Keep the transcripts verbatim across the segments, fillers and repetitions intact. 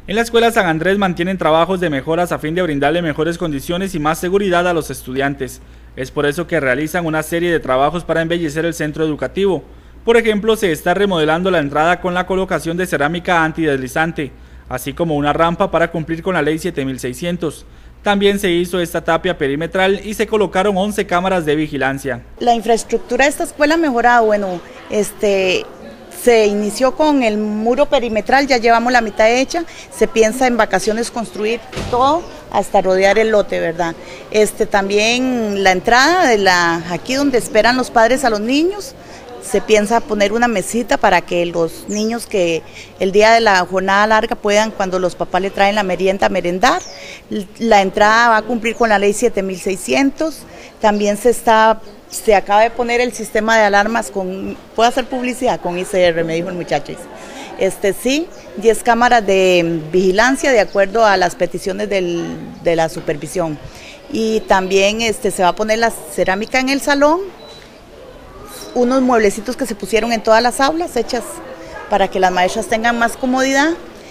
En la Escuela San Andrés mantienen trabajos de mejoras a fin de brindarle mejores condiciones y más seguridad a los estudiantes. Es por eso que realizan una serie de trabajos para embellecer el centro educativo. Por ejemplo, se está remodelando la entrada con la colocación de cerámica antideslizante, así como una rampa para cumplir con la ley siete mil seiscientos. También se hizo esta tapia perimetral y se colocaron once cámaras de vigilancia. La infraestructura de esta escuela ha mejorado, bueno, este... se inició con el muro perimetral, ya llevamos la mitad hecha, se piensa en vacaciones construir todo hasta rodear el lote, ¿verdad? Este, también la entrada de la, aquí donde esperan los padres a los niños, se piensa poner una mesita para que los niños que el día de la jornada larga puedan, cuando los papás le traen la merienda, merendar. La entrada va a cumplir con la ley siete mil seiscientos, también se está... se acaba de poner el sistema de alarmas con, puedo hacer publicidad con I C R, me dijo el muchacho. Este sí, diez cámaras de vigilancia de acuerdo a las peticiones del, de la supervisión. Y también este, se va a poner la cerámica en el salón, unos mueblecitos que se pusieron en todas las aulas, hechas para que las maestras tengan más comodidad.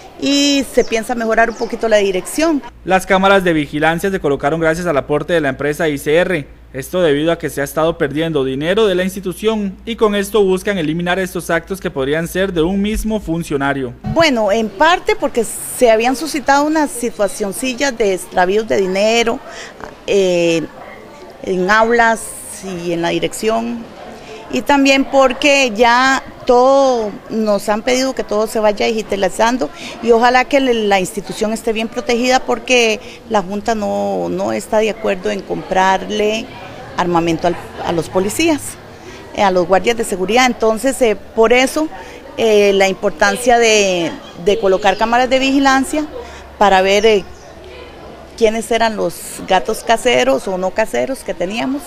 Y se piensa mejorar un poquito la dirección. Las cámaras de vigilancia se colocaron gracias al aporte de la empresa I C R, esto debido a que se ha estado perdiendo dinero de la institución y con esto buscan eliminar estos actos que podrían ser de un mismo funcionario. Bueno, en parte porque se habían suscitado unas situacioncillas de extravíos de dinero eh, en aulas y en la dirección, y también porque ya todo, nos han pedido que todo se vaya digitalizando y ojalá que la institución esté bien protegida porque la Junta no, no está de acuerdo en comprarle armamento al, a los policías, eh, a los guardias de seguridad. Entonces, eh, por eso eh, la importancia de, de colocar cámaras de vigilancia para ver eh, quiénes eran los gatos caseros o no caseros que teníamos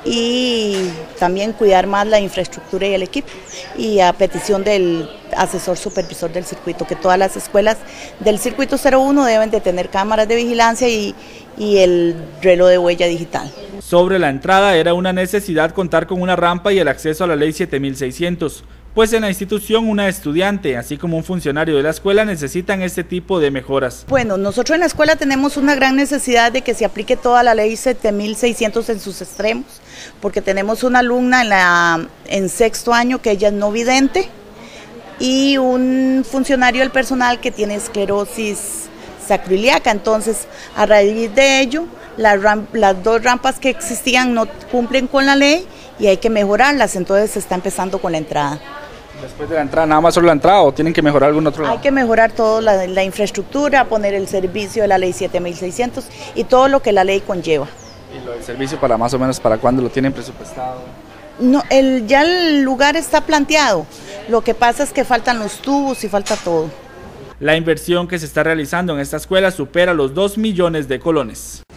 y también cuidar más la infraestructura y el equipo, y a petición del asesor supervisor del circuito, que todas las escuelas del circuito cero uno deben de tener cámaras de vigilancia y, y el reloj de huella digital. Sobre la entrada era una necesidad contar con una rampa y el acceso a la ley siete mil seiscientos. Pues en la institución una estudiante, así como un funcionario de la escuela, necesitan este tipo de mejoras. Bueno, nosotros en la escuela tenemos una gran necesidad de que se aplique toda la ley siete mil seiscientos en sus extremos, porque tenemos una alumna en, la, en sexto año que ella es no vidente y un funcionario del personal que tiene esclerosis sacroiliaca. Entonces, a raíz de ello, las, ram, las dos rampas que existían no cumplen con la ley y hay que mejorarlas, entonces se está empezando con la entrada. Después de la entrada, ¿nada más solo la entrada o tienen que mejorar algún otro lado? Hay que mejorar toda la, la infraestructura, poner el servicio de la ley siete mil seiscientos y todo lo que la ley conlleva. ¿Y lo del servicio para más o menos para cuándo lo tienen presupuestado? No, el, ya el lugar está planteado, lo que pasa es que faltan los tubos y falta todo. La inversión que se está realizando en esta escuela supera los dos millones de colones.